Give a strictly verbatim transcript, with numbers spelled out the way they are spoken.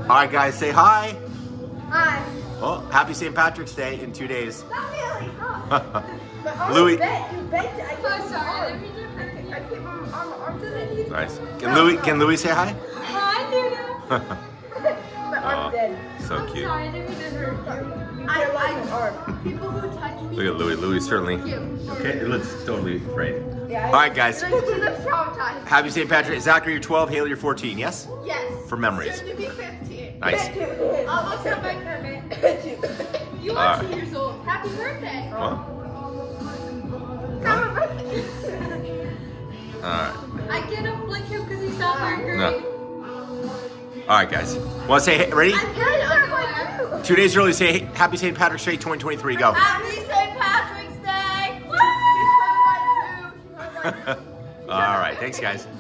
right, guys, say hi. Hi. Well, happy Saint Patrick's Day in two days. Not really. Huh. Louis. You bent. You bent it. I I'm can't sorry. arm. I keep my arm. Arm to the knee. Nice. Can Louis? Can Louis say hi? Hi, Luna. My arm's dead. So I'm cute. sorry, I didn't mean to hurt you. You I can't like like my arm. people who touch me. Look at Louis. Louis certainly. Cute. Okay, it looks totally afraid. Yeah. All right, guys. She looks traumatized. Happy Saint Patrick. Zachary, you're twelve. Haley, you're fourteen. Yes. Yes. For memories. Soon to be fifteen. Nice. Almost a big permit. You All are right. two years old. Happy birthday. What? Happy birthday. All right. I get a flick him because he's not wearing green. No. All right, guys. Want to say hey, ready? I'm wearing underwear. Two days early. Say hey, Happy Saint Patrick's Day twenty twenty-three. Go. Happy Saint Patrick's Day. Woo! All right. Thanks, guys.